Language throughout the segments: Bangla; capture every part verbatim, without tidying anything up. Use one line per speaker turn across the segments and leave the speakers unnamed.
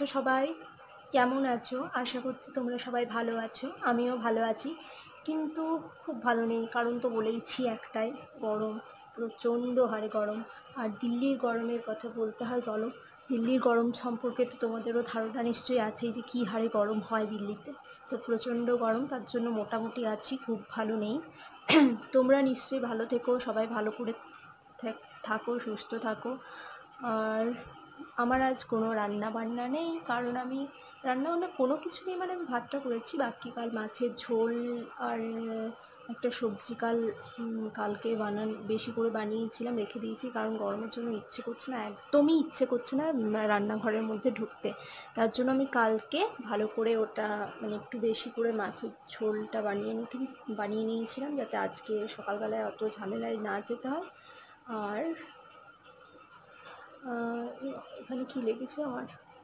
সবাই কেমন আছো? আশা করছি তোমরা সবাই ভালো আছো, আমিও ভালো আছি। কিন্তু খুব ভালো নেই, কারণ তো বলেইছি একটাই, গরম, প্রচণ্ড হারে গরম। আর দিল্লির গরমের কথা বলতে হয় বলো, দিল্লির গরম সম্পর্কে তো তোমাদেরও ধারণা নিশ্চয়ই আছে যে কী হারে গরম হয় দিল্লিতে। তো প্রচণ্ড গরম, তার জন্য মোটামুটি আছি, খুব ভালো নেই। তোমরা নিশ্চয়ই ভালো থেকো, সবাই ভালো করে থাকো, সুস্থ থাকো। আর আমার আজ কোনো রান্না বান্না নেই, কারণ আমি রান্না বান্না কোনো কিছু নেই, মানে আমি ভাতটা করেছি, বাকি কাল মাছের ঝোল আর একটা সবজি কাল কালকে বানান বেশি করে বানিয়েছিলাম, রেখে দিয়েছি, কারণ গরমের জন্য ইচ্ছে করছে না, একদমই ইচ্ছে করছে না রান্নাঘরের মধ্যে ঢুকতে। তার জন্য আমি কালকে ভালো করে ওটা মানে একটু বেশি করে মাছের ঝোলটা বানিয়ে নিতে বানিয়ে নিয়েছিলাম, যাতে আজকে সকালবেলায় অত ঝামেলায় না যেতে হয়। আর এখানে কি লেগেছে আমার,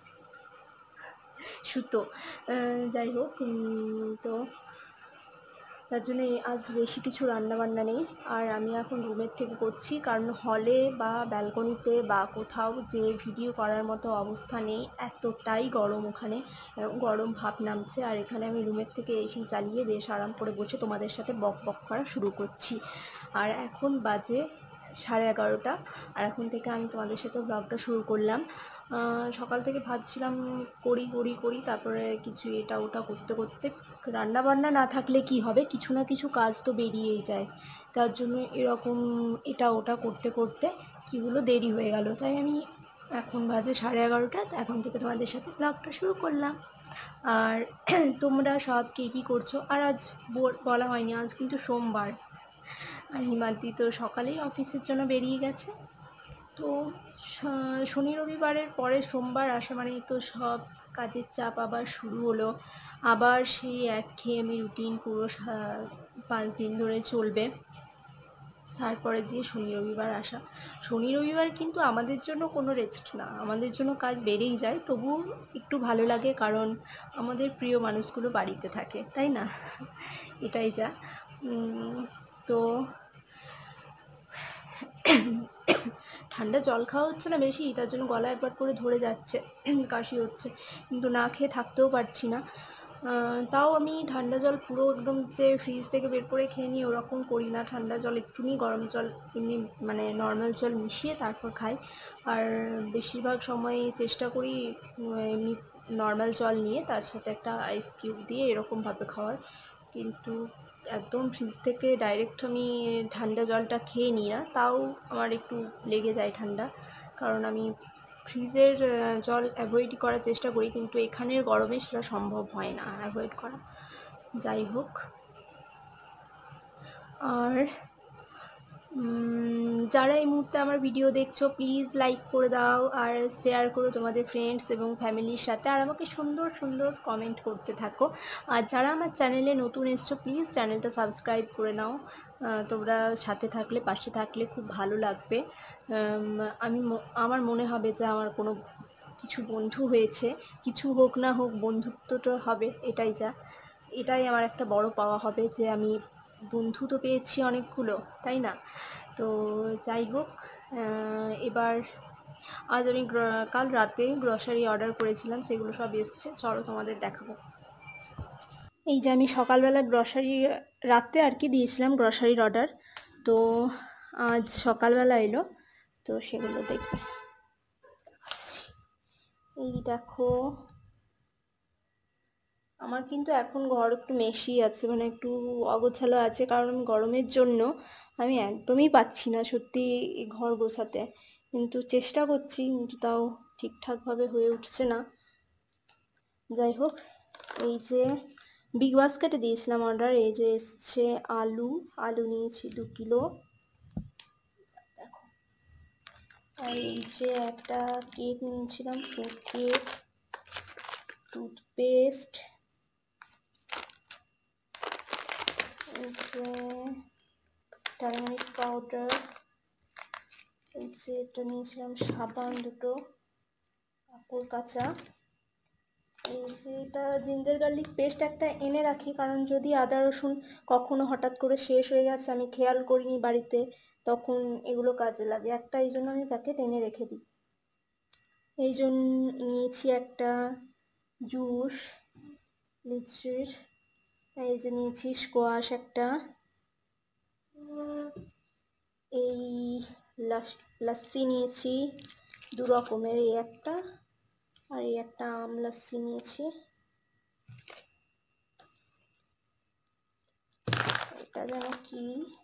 সুতো, যাই হোক, তো তার জন্য আজ বেশি কিছু রান্না বান্না নেই। আর আমি এখন রুমের থেকে করছি, কারণ হলে বা ব্যালকনিতে বা কোথাও যে ভিডিও করার মতো অবস্থা নেই, এতটাই গরম ওখানে, গরম ভাব নামছে। আর এখানে আমি রুমের থেকে এসি চালিয়ে বেশ আরাম করে বসে তোমাদের সাথে বক বক করা শুরু করছি। আর এখন বাজে সাড়ে এগারোটা, আর এখন থেকে আমি তোমাদের সাথে ব্লগটা শুরু করলাম। সকাল থেকে ভাবছিলাম করি করি করি তারপরে কিছু এটা ওটা করতে করতে, রান্না বান্না না থাকলে কি হবে, কিছু না কিছু কাজ তো বেরিয়েই যায়, তার জন্য এরকম এটা ওটা করতে করতে কী হলো, দেরি হয়ে গেল। তাই আমি এখন বাজে সাড়ে এগারোটা, এখন থেকে তোমাদের সাথে ব্লগটা শুরু করলাম। আর তোমরা সব কে কী করছো? আর আজ বলা হয়নি, আজ কিন্তু সোমবার, আর হিমাদ্রি তো সকালেই অফিসের জন্য বেরিয়ে গেছে। তো শনি রবিবারের পরে সোমবার আসা মানেই তো সব কাজের চাপ আবার শুরু হলো, আবার সেই একঘেয়েমি রুটিন পুরো পাঁচ দিন ধরে চলবে, তারপরে যে শনি রবিবার আসা। শনি রবিবার কিন্তু আমাদের জন্য কোনো রেস্ট না, আমাদের জন্য কাজ বেড়েই যায়, তবুও একটু ভালো লাগে, কারণ আমাদের প্রিয় মানুষগুলো বাড়িতে থাকে, তাই না? এটাই যা। তো ঠান্ডা জল খাওয়া হচ্ছে না বেশি, তার জন্য গলা একবার করে ধরে যাচ্ছে, কাশি হচ্ছে, কিন্তু না খেয়ে থাকতেও পারছি না। তাও আমি ঠান্ডা জল পুরো একদম যে ফ্রিজ থেকে বের করে খেয়ে নিই ওরকম করি না, ঠান্ডা জল একটুনি গরম জল এমনি মানে নর্মাল জল মিশিয়ে তারপর খাই। আর বেশিরভাগ সময় চেষ্টা করি এমনি নর্মাল জল নিয়ে তার সাথে একটা আইস কিউব দিয়ে এরকমভাবে খাওয়ার, কিন্তু একদম ফ্রিজ থেকে ডাইরেক্ট আমি ঠান্ডা জলটা খেয়ে নিই না, তাও আমার একটু লেগে যায় ঠান্ডা, কারণ আমি ফ্রিজের জল অ্যাভয়েড করার চেষ্টা করি, কিন্তু এখানের গরমে সেটা সম্ভব হয় না অ্যাভয়েড করা। যাই হোক, আর যারা এই মুহূর্তে আমার ভিডিও দেখছো প্লিজ লাইক করে দাও আর শেয়ার করো তোমাদের ফ্রেন্ডস এবং ফ্যামিলির সাথে, আর আমাকে সুন্দর সুন্দর কমেন্ট করতে থাকো। আর যারা আমার চ্যানেলে নতুন এসছো প্লিজ চ্যানেলটা সাবস্ক্রাইব করে নাও, তোমরা সাথে থাকলে পাশে থাকলে খুব ভালো লাগবে। আমি আমার মনে হবে যে আমার কোনো কিছু বন্ধু হয়েছে, কিছু হোক না হোক বন্ধুত্বটা হবে, এটাই যা, এটাই আমার একটা বড় পাওয়া হবে যে আমি বন্ধু তো পেয়েছি অনেকগুলো, তাই না? তো যাই হোক, এবার আজ আমি কাল রাতে গ্রসারি অর্ডার করেছিলাম, সেগুলো সব এসছে, চলো তোমাদের দেখাবো। এই যে আমি সকালবেলা গ্রসারি রাতে আর কি দিয়েছিলাম গ্রসারির অর্ডার, তো আজ সকালবেলা এলো, তো সেগুলো দেখবে। এই দেখো, আমার কিন্তু এখন ঘর একটু মেশি আছে, মানে একটু অগোছালো আছে, কারণ আমি গরমের জন্য আমি একদমই পাচ্ছি না সত্যি ঘর গোছাতে, কিন্তু চেষ্টা করছি, কিন্তু তাও ঠিকঠাকভাবে হয়ে উঠছে না। যাই হোক, এই যে বিগ বাস্কেটে দিয়েছিলাম অর্ডার, এই যে এসছে আলু, আলু নিয়েছি দু কিলো, দেখো। আর এই যে একটা কেক নিয়েছিলাম, ফ্রুট কেক, টুথপেস্ট, এই যে টার্মারিক পাউডার, এই যে এটা নিয়েছিলাম সাবান দুটো, কাপড় কাচা, এই যে এটা জিঞ্জার গার্লিক পেস্ট একটা এনে রাখি, কারণ যদি আদা রসুন কখনো হঠাৎ করে শেষ হয়ে গেছে আমি খেয়াল করিনি বাড়িতে, তখন এগুলো কাজে লাগে, একটা এই জন্য আমি প্যাকেট এনে রেখে দিই। এই জন্য নিয়েছি একটা জুস লিচির, এই যে নিয়েছি স্কোয়াশ একটা, এই লস্যি নিয়েছি দু রকমের, এই একটা আর এই একটা আম লস্যি নিয়েছি। এটা যেন কি,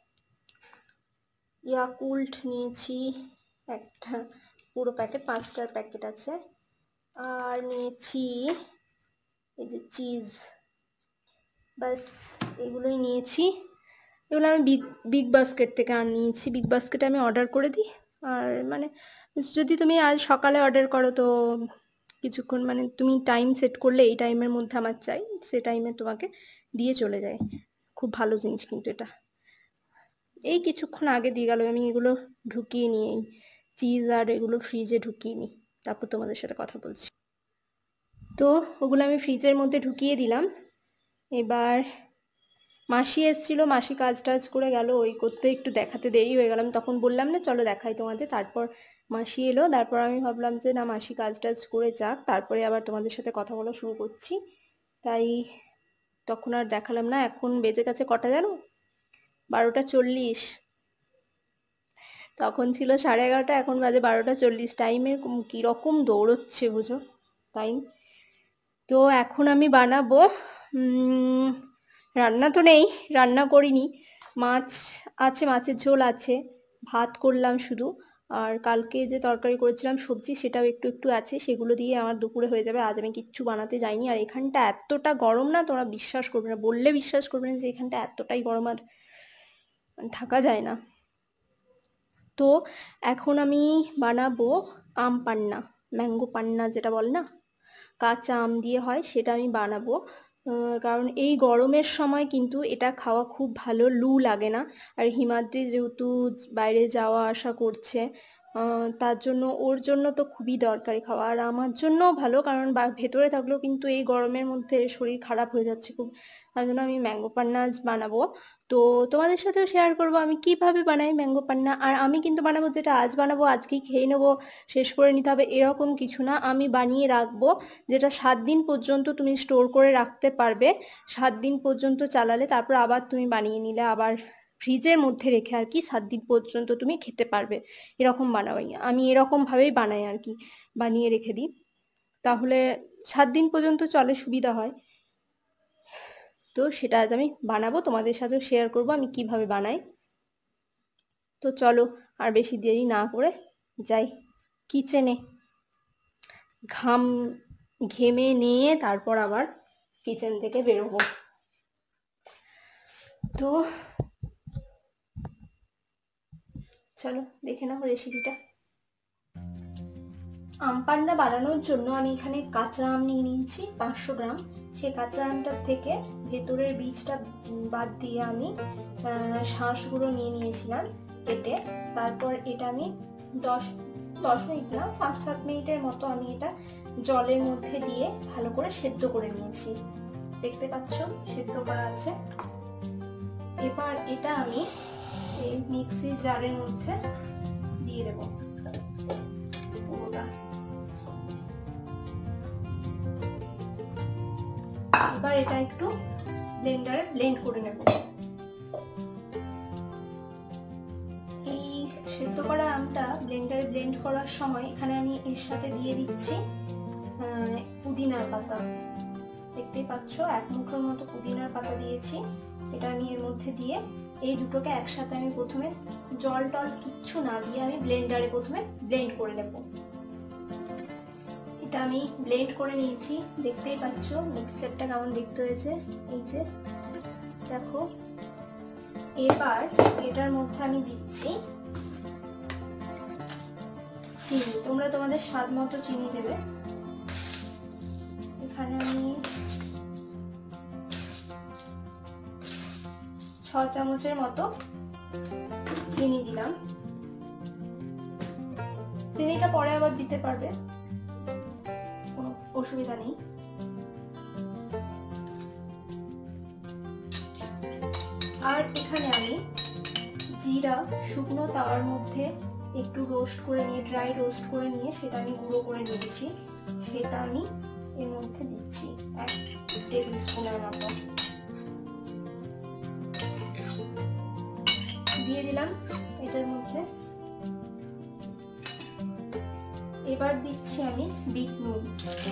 ইয়াকুল্ট নিয়েছি একটা পুরো প্যাকেট, পাঁচটার প্যাকেট আছে। আর নিয়েছি এই যে চিজ, বাস এগুলোই নিয়েছি। এগুলো আমি বিগ বিগ বাস্কেট থেকে আর নিয়েছি, বিগ বাস্কেটে আমি অর্ডার করে দিই। আর মানে যদি তুমি আজ সকালে অর্ডার করো তো কিছুক্ষণ, মানে তুমি টাইম সেট করলে এই টাইমের মধ্যে আমার চাই, সে টাইমে তোমাকে দিয়ে চলে যায়। খুব ভালো জিনিস কিন্তু এটা। এই কিছুক্ষণ আগে দিয়ে গেল, আমি এগুলো ঢুকিয়ে নিই, এই চিজ আর এগুলো ফ্রিজে ঢুকিয়ে নিই, তারপর তোমাদের সাথে কথা বলছি। তো ওগুলো আমি ফ্রিজের মধ্যে ঢুকিয়ে দিলাম। এবার মাসি এসেছিল, মাসি কাজ টাজ করে গেল, ওই করতে একটু দেখাতে দেরি হয়ে গেলাম। তখন বললাম না চলো দেখাই তোমাদের, তারপর মাসি এলো, তারপর আমি ভাবলাম যে না মাসি কাজ টাজ করে যাক, তারপরে আবার তোমাদের সাথে কথা বলা শুরু করছি, তাই তখন আর দেখালাম না। এখন বেজে গেছে কটা জানো, বারোটা চল্লিশ। তখন ছিল সাড়ে এগারোটা, এখন বাজে বারোটা চল্লিশ। টাইমের কিরকম দৌড়চ্ছে বুঝো টাইম। তো এখন আমি বানাবো, রান্না তো নেই, রান্না করিনি, মাছ আছে, মাছের ঝোল আছে, ভাত করলাম শুধু, আর কালকে যে তরকারি করেছিলাম সবজি সেটাও একটু একটু আছে, সেগুলো দিয়ে আমার দুপুরে হয়ে যাবে। আজ আমি কিচ্ছু বানাতে যাইনি। আর এখানটা এতটা গরম না, তোমরা বিশ্বাস করবে না, বললে বিশ্বাস করবে না যে এখানটা এতটাই গরম, আর থাকা যায় না। তো এখন আমি বানাবো আম পান্না, ম্যাঙ্গো পান্না যেটা বলে না, কাঁচা আম দিয়ে হয়, সেটা আমি বানাবো। কারণ এই গরমের সময় কিন্তু এটা খাওয়া খুব ভালো, লু লাগে না। আর হিমাদ্রি যেহেতু বাইরে যাওয়া আসা করছে, তার জন্য ওর জন্য তো খুবই দরকারি খাওয়া, আর আমার জন্যও ভালো, কারণ ভেতরে থাকলেও কিন্তু এই গরমের মধ্যে শরীর খারাপ হয়ে যাচ্ছে খুব। তার জন্য আমি ম্যাঙ্গো পান্না আজ বানাবো। তো তোমাদের সাথেও শেয়ার করবো আমি কিভাবে বানাই ম্যাঙ্গো পান্না। আর আমি কিন্তু বানাবো যেটা আজ বানাবো আজকেই খেয়ে নেবো, শেষ করে নিতে হবে এরকম কিছু না, আমি বানিয়ে রাখবো, যেটা সাত দিন পর্যন্ত তুমি স্টোর করে রাখতে পারবে। সাত দিন পর্যন্ত চালালে তারপর আবার তুমি বানিয়ে নিলে, আবার ফ্রিজের মধ্যে রেখে আর কি সাত দিন পর্যন্ত তুমি খেতে পারবে, এরকম বানাই আমি, এরকম ভাবেই বানাই আর কি, বানিয়ে রেখে দিই, তাহলে সাত দিন পর্যন্ত চলে, সুবিধা হয়। তো সেটা আজ আমি বানাবো, তোমাদের সাথে শেয়ার করব আমি কিভাবে বানাই। তো চলো আর বেশি দেরি না করে যাই কিচেনে, ঘাম ঘেমে নিয়ে তারপর আবার কিচেন থেকে বেরোবো। তো চলো দেখে নাও রেসিপিটা। আম পান্না বানানোর জন্য আমি এখানে কাঁচা আম নিয়ে নিয়েছি পাঁচশো গ্রাম। সেই কাঁচা আমটার থেকে ভেতরের বীজটা বাদ দিয়ে আমি শাঁসগুলো নিয়ে নিয়েছিলাম কেটে। তারপর এটা আমি দশ দশ মিনিট না পাঁচ সাত মিনিটের মতো আমি এটা জলের মধ্যে দিয়ে ভালো করে সেদ্ধ করে নিয়েছি, দেখতে পাচ্ছ সেদ্ধ করা আছে। এবার এটা আমি এই মিক্সি জারের মধ্যে দিয়ে দেবো পুরোটা। এবার এটা একটু ব্লেন্ডারে ব্লেন্ড করে নেব। এই সেদ্ধ করা আমটা ব্লেন্ডারে ব্লেন্ড করার সময় এখানে আমি এর সাথে দিয়ে দিচ্ছি পুদিনার পাতা, দেখতেই পাচ্ছ এক মুঠোর মতো পুদিনার পাতা দিয়েছি। এটা আমি এর মধ্যে দিয়ে এই দুটোকে একসাথে আমি প্রথমে জল টল কিচ্ছু না দিয়ে আমি ব্লেন্ডারে প্রথমে ব্লেন্ড করে নেব। এটা আমি ব্লেন্ড করে নিয়েছি, দেখতেই পাচ্ছ মিক্সচারটা কেমন দেখতে হয়েছে, এই যে দেখো। এবার এটার মধ্যে আমি দিচ্ছি চিনি, তোমরা তোমাদের স্বাদ মতো চিনি দেবে। এখানে আমি ছ চামচের মতো চিনি দিলাম, চিনিটা পরে আবার দিতে পারবে, কোনো অসুবিধা নেই। আর এখানে আমি জিরা শুকনো তাওয়ার মধ্যে একটু রোস্ট করে নিয়ে ড্রাই রোস্ট করে নিয়ে সেটা আমি গুঁড়ো করে নিয়েছি, সেটা আমি এর মধ্যে দিচ্ছি এক টেবিল স্পুনের মতো দিয়ে দিলাম এটার মধ্যে। এবার দিচ্ছি আমি বিট নুন,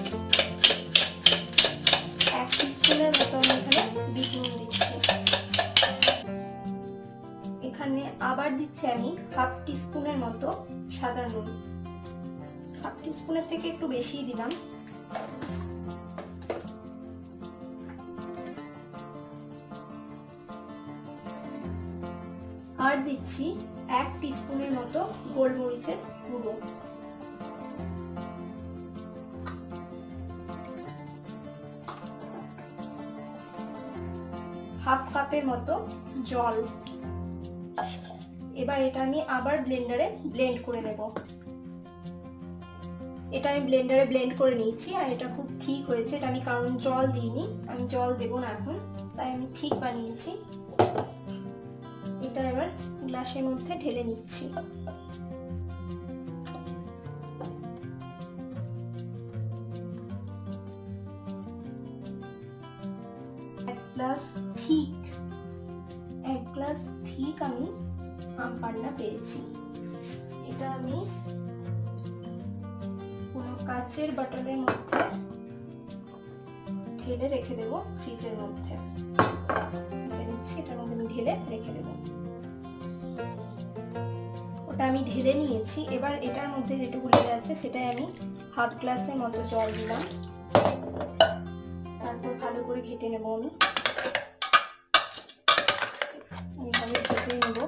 এক টিস্পুনের মতো আমি এখানে বিট নুন দিচ্ছি। এখানে আবার দিচ্ছি আমি হাফ টিস্পুনের মতো সাদা নুন, হাফ টিস্পুনের থেকে একটু বেশি দিলাম। আর দিচ্ছি এক টিস্পুনের মতো গোলমরিচের গুঁড়ো। হাফ কাপের মতো জল। এবার এটা আমি আবার ব্লেন্ডারে ব্লেন্ড করে নেব। এটা আমি ব্লেন্ডারে ব্লেন্ড করে নিয়েছি আর এটা খুব ঠিক হয়েছে। এটা আমি কারণ জল দিইনি, আমি জল দেব না এখন, তাই আমি ঠিক বানিয়েছি। এটা এবার গ্লাসের মধ্যে ঢেলে নিচ্ছি। এক গ্লাস ঠিক এক গ্লাস ঠিক আমি আম পান্না পেয়েছি। এটা আমি কোনো কাচের বটলের মধ্যে ঢেলে রেখে দেবো ফ্রিজের মধ্যে। এটা নিচ্ছি, এটার মধ্যে আমি ঢেলে রেখে দেবো। ওটা আমি ঢেলে নিয়েছি। এবার এটার মধ্যে যেটুকু লেগে আছে সেটাই আমি হাফ গ্লাসের মতো জল দিলাম। তারপর ভালো করে ঘেটে নেব আমি, এইভাবে ঘেটে নেব।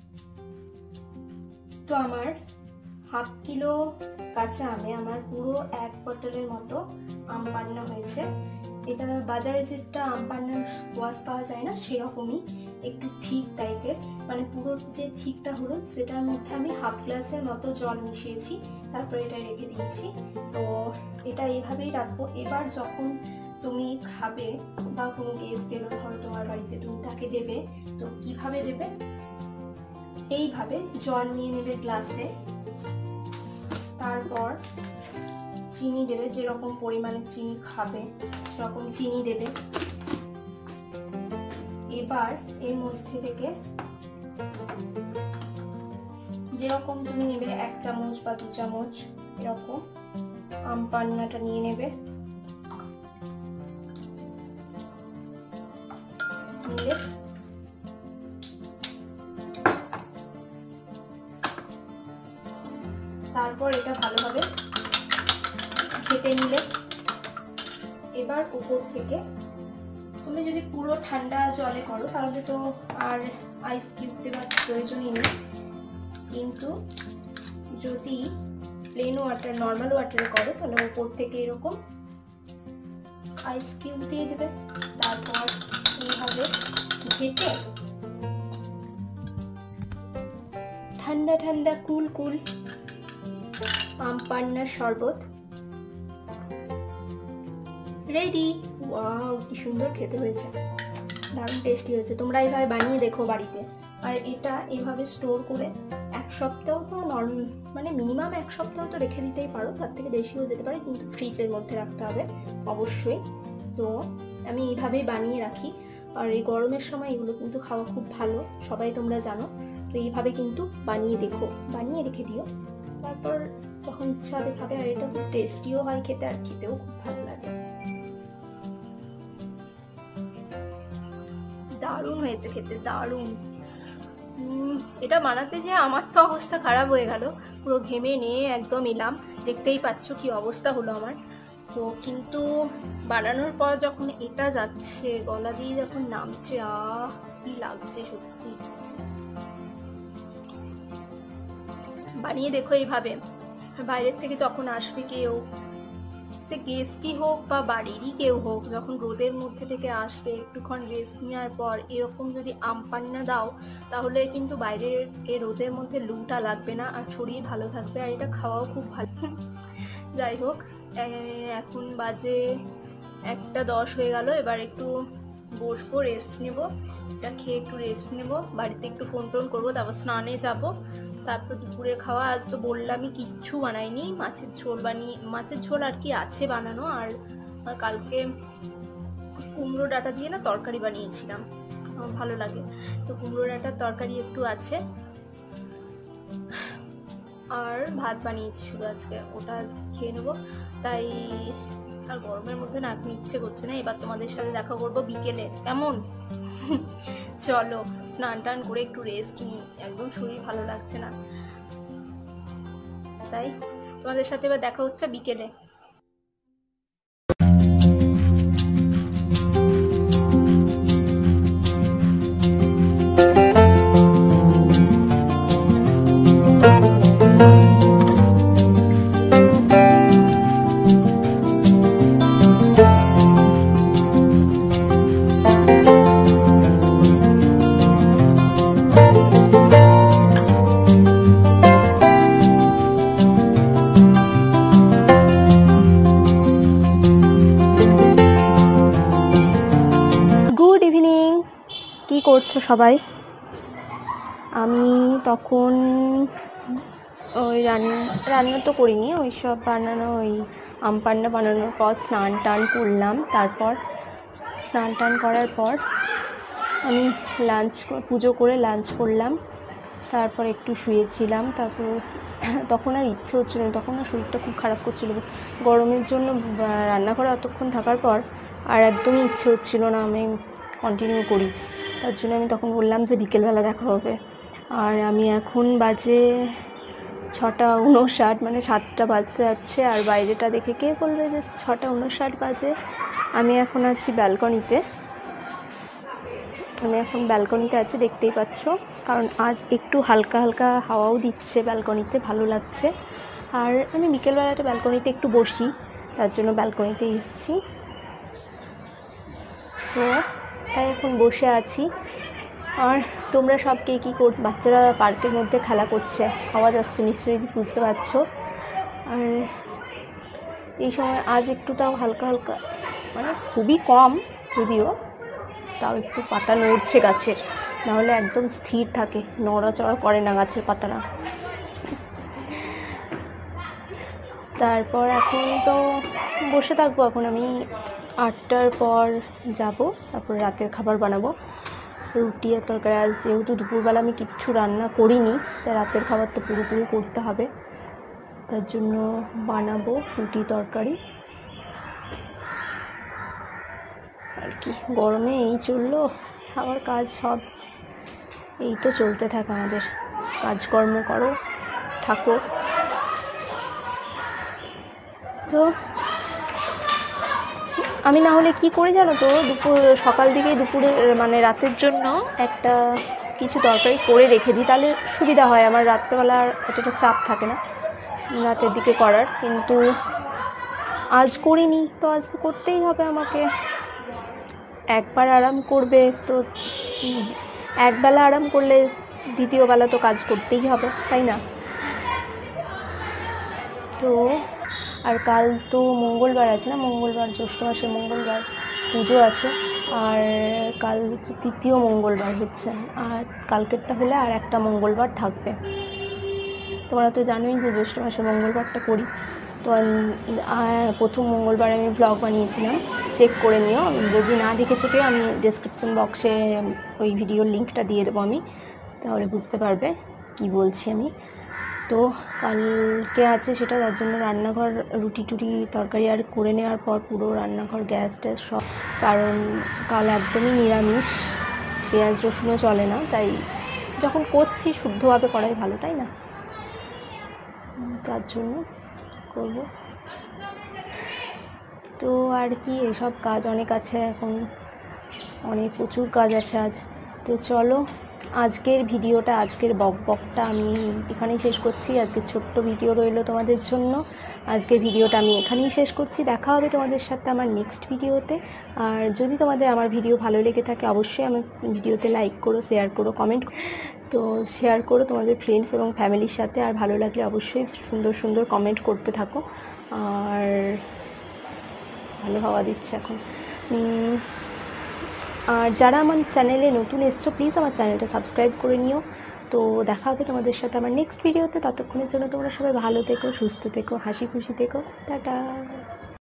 তো আমার হাফ কিলো কাঁচা আমে আমার পুরো এক বটলের মতো আম পান্না হয়েছে। এটা বাজারে যেটা আম পান্নার স্কোয়াশ পাওয়া যায় না, সেরকমই একটু থিক টাইপের, মানে পুরো যে থিকটা হলো সেটার মধ্যে আমি হাফ গ্লাসের মতো জল মিশিয়েছি, তারপরে এটা রেখে দিয়েছি। তো এটা এইভাবেই রাখবো। এবার যখন তুমি খাবে বা কোনো গেস্ট এলো ধরো তোমার বাড়িতে, তুমি তাকে দেবে, তো কিভাবে দেবে? এইভাবে জল নিয়ে নেবে গ্লাসে, তারপর চিনি দেবে, যেরকম পরিমাণে চিনি খাবে সেরকম চিনি দেবে। এবার এর মধ্যে থেকে যেরকম তুমি নেবে এক চামচ বা দু চামচ এরকম আম পান্নাটা নিয়ে নেবে। নিলে তারপর এটা ভালোভাবে ঘেটে নিলে। এবার উপর থেকে তুমি যদি পুরো ঠান্ডা জলে করো তাহলে তো আর আইস কিউব দেওয়ার প্রয়োজনই নেই, কিন্তু যদি প্লেন ওয়াটার নর্মাল ওয়াটারে করো তাহলে উপর থেকে এরকম আইস কিউব দিয়ে দেবে। তারপর এইভাবে ঘেটে ঠান্ডা ঠান্ডা কুল কুল আম পান্নার শরবত রেডি। ওয়াও, কি সুন্দর খেতে হয়েছে, দারুণ টেস্টি হয়েছে। তোমরা এইভাবে বানিয়ে দেখো বাড়িতে। আর এটা এইভাবে স্টোর করে এক সপ্তাহ তো নর্মাল, মানে মিনিমাম এক সপ্তাহ তো রেখে দিতেই পারো, তার থেকে বেশিও যেতে পারে, কিন্তু ফ্রিজের মধ্যে রাখতে হবে অবশ্যই। তো আমি এইভাবেই বানিয়ে রাখি। আর এই গরমের সময় এগুলো কিন্তু খাওয়া খুব ভালো, সবাই তোমরা জানো। তো এইভাবে কিন্তু বানিয়ে দেখো, বানিয়ে রেখে দিও, তারপর যখন ইচ্ছা হবে খাবে। আর এটা খুব টেস্টিও হয় খেতে, আর খেতেও খুব ভালো লাগে। দারুণ হয়েছে খেতে, দারুণ। এটা বানাতে যে আমার তো অবস্থা খারাপ হয়ে গেল, পুরো ঘেমে নিয়ে একদম এলাম, দেখতেই পাচ্ছ কি অবস্থা হলো আমার। তো কিন্তু বানানোর পর যখন এটা যাচ্ছে গলা দিয়ে, যখন নামছে, আহ কি লাগছে সত্যি। বানিয়ে দেখো এইভাবে। বাইরের থেকে যখন আসবে কেউ, সে গেস্টই হোক বা বাড়িরই কেউ হোক, যখন রোদের মধ্যে থেকে আসবে একটুক্ষণ রেস্ট নেওয়ার পর এরকম যদি আম পান্না দাও, তাহলে কিন্তু বাইরের এ রোদের মধ্যে লুটা লাগবে না, আর শরীর ভালো থাকবে, আর এটা খাওয়াও খুব ভালো। যাই হোক, এখন বাজে একটা দশ হয়ে গেল। এবার একটু বসবো, রেস্ট নেব, এটা খেয়ে একটু রেস্ট নেব, বাড়িতে একটু ফোন টোন করবো, তারপর স্নানে যাব। তারপর দুপুরের খাওয়া আজ তো বললামই কিচ্ছু বানাইনি, মাছের ঝোল বানিয়ে মাছের ঝোল আর কি আছে বানানো, আর কালকে কুমড়ো ডাঁটা দিয়ে না তরকারি বানিয়েছিলাম, আমার ভালো লাগে, তো কুমড়ো ডাঁটার তরকারি একটু আছে, আর ভাত বানিয়েছি শুধু আজকে, ওটা খেয়ে নেবো। তাই আর গরমের মধ্যে না এখন ইচ্ছে করছে না, এবার তোমাদের সাথে দেখা করবো বিকেলে, কেমন? চলো স্নান টান করে একটু রেস্ট নিই, একদম শরীর ভালো লাগছে না, তাই তোমাদের সাথে এবার দেখা হচ্ছে বিকেলে। গুড ইভিনিং, কি করছো সবাই? আমি তখন ওই রান্না রান্না তো করিনি, ওই সব বানানো, ওই আম পান্না বানানোর পর স্নান টান করলাম, তারপর স্নান টান করার পর আমি লাঞ্চ পুজো করে লাঞ্চ করলাম, তারপর একটু শুয়েছিলাম, তারপর তখন আর ইচ্ছে হচ্ছিল না, তখন আর শরীরটা খুব খারাপ করছিল গরমের জন্য, রান্নাঘরে অতক্ষণ থাকার পর আর একদমই ইচ্ছে হচ্ছিল না আমি কন্টিনিউ করি, তার জন্য আমি তখন বললাম যে বিকেলবেলা দেখা হবে। আর আমি এখন বাজে ছটা উনষাট, মানে সাতটা বাজতে যাচ্ছে, আর বাইরেটা দেখে কে বলবে যে ছটা উনষাট বাজে। আমি এখন আছি ব্যালকনিতে, আমি এখন ব্যালকনিতে আছি, দেখতেই পাচ্ছ, কারণ আজ একটু হালকা হালকা হাওয়াও দিচ্ছে ব্যালকনিতে, ভালো লাগছে। আর আমি বিকেলবেলাটা ব্যালকনিতে একটু বসি, তার জন্য ব্যালকনিতে এসেছি, তো তাই এখন বসে আছি। আর তোমরা সব কে কী কর, বাচ্চারা পার্কের মধ্যে খেলা করছে, আওয়াজ আসছে নিশ্চয়ই বুঝতে পারছো। আর এই সময় আজ একটু তাও হালকা হালকা, মানে খুবই কম যদিও, তাও একটু পাতা নড়ছে গাছের, নাহলে একদম স্থির থাকে, নড়াচড়া করে না গাছের পাতারা। তারপর এখন তো বসে থাকবো, এখন আমি আটটার পর যাব, তারপর রাতের খাবার বানাবো, রুটি আর তরকারি। আজ যেহেতু দুপুরবেলা আমি কিচ্ছু রান্না করিনি, তাই রাতের খাবার তো পুরোপুরি করতে হবে, তার জন্য বানাবো রুটি তরকারি আর কি। গরমে এই চললো, আমার কাজ সব এই তো চলতে থাকে, আমাদের কাজকর্ম করো থাকো। তো আমি না হলে কি করি জানো তো, দুপুর সকাল দিকে দুপুরে মানে রাতের জন্য একটা কিছু তরকারি করে রেখে দিই, তাহলে সুবিধা হয় আমার, রাত্রেবেলা অতটা চাপ থাকে না রাতের দিকে করার, কিন্তু আজ করিনি, তো আজ তো করতেই হবে আমাকে। একবার আরাম করবে তো, একবেলা আরাম করলে দ্বিতীয় বেলা তো কাজ করতেই হবে, তাই না? তো আর কাল তো মঙ্গলবার আছে না, মঙ্গলবার জ্যৈষ্ঠ মাসের মঙ্গলবার পুজো আছে, আর কাল হচ্ছে তৃতীয় মঙ্গলবার হচ্ছে, আর কালকেরটা হলে আর একটা মঙ্গলবার থাকবে। তোমরা তো জানোই যে জ্যৈষ্ঠ মাসের মঙ্গলবারটা করি, তো প্রথম মঙ্গলবার আমি ব্লগ বানিয়েছিলাম, চেক করে নিও, যদি না দেখেছো কেউ আমি ডেসক্রিপশন বক্সে ওই ভিডিওর লিঙ্কটা দিয়ে দেবো আমি, তাহলে বুঝতে পারবে কি বলছি আমি। তো কালকে আছে সেটা, তার জন্য রান্নাঘর রুটি টুটি তরকারি আর করে নেওয়ার পর পুরো রান্নাঘর গ্যাস ট্যাস সব, কারণ কাল একদমই নিরামিষ, পেঁয়াজ রসুনও চলে না, তাই যখন করছি শুদ্ধভাবে করাই ভালো, তাই না? তার জন্য করব। তো আর কি, এসব কাজ অনেক আছে এখন, অনেক প্রচুর কাজ আছে আজ। তো চলো আজকের ভিডিওটা, আজকের বক বকটা আমি এখানেই শেষ করছি, আজকের ছোট্ট ভিডিও রইলো তোমাদের জন্য, আজকের ভিডিওটা আমি এখানেই শেষ করছি। দেখা হবে তোমাদের সাথে আমার নেক্সট ভিডিওতে। আর যদি তোমাদের আমার ভিডিও ভালো লেগে থাকে অবশ্যই আমার ভিডিওতে লাইক করো, শেয়ার করো, কমেন্ট, তো শেয়ার করো তোমাদের ফ্রেন্ডস এবং ফ্যামিলির সাথে, আর ভালো লাগলে অবশ্যই সুন্দর সুন্দর কমেন্ট করতে থাকো। আর ভালো হাওয়া দিচ্ছে এখন। আর যারা আমার চ্যানেলে নতুন এসছো প্লিজ আমার চ্যানেলটা সাবস্ক্রাইব করে নিও, তো দেখা হবে তোমাদের সাথে আমার নেক্সট ভিডিওতে। ততক্ষণের জন্য তোমরা সবাই ভালো থেকো, সুস্থ থেকো, হাসি খুশি থেকো। টাটা।